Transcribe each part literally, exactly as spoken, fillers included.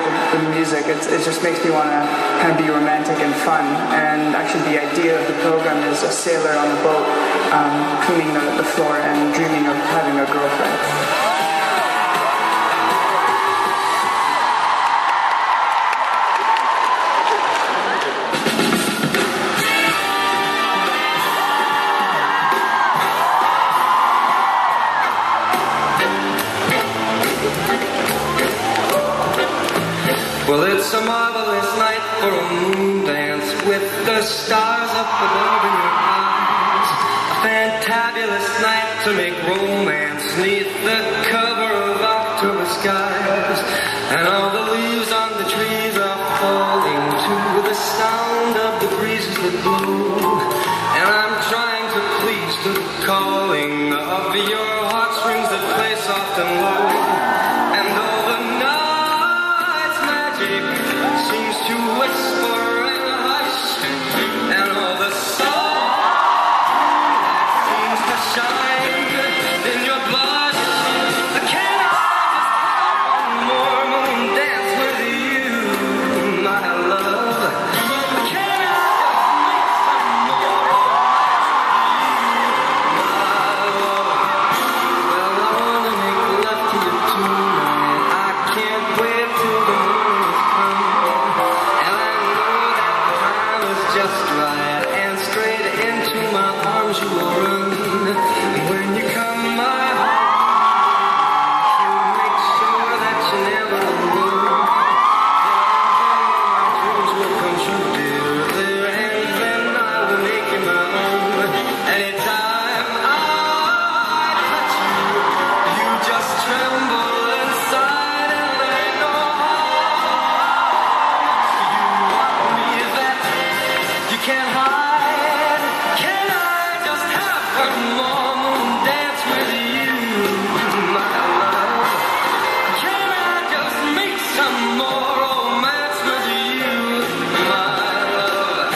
the, the music. It's, it just makes me want to kind of be romantic and fun. And actually the idea of the program is a sailor on a boat um, cleaning the, the floor and dreaming of having a girlfriend. Well, it's a marvelous night for a moon dance with the stars up above in your eyes. A fantabulous night to make romance neath the cover of October skies. And all the leaves on the trees are falling to the sound of the breezes that blow. And I'm trying to please the calling of your heartstrings that play soft and low. And though the night seems to whisper and hush, and all the sun seems to shine in your blood. Can I just have one more moon dance with you, my love? Can I just make some more romance with you, my love? Well, I wanna make love to you tonight. I can't wait till the morning comes. Just right, and straight into my arms you will run. And when you come, my heart you make sure that you never alone. Then my dreams will come true, dear, there, and then I will make you my own. Anytime I touch you, you just tremble inside, and I know you want me that you can't hide. Can I just have one more moon dance with you, my love? Can I just make some more romance with you, my love?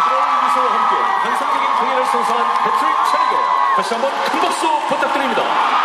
환상적인 공연을 선사한 패트릭 찬에게 다시 한번 큰 박수 부탁드립니다.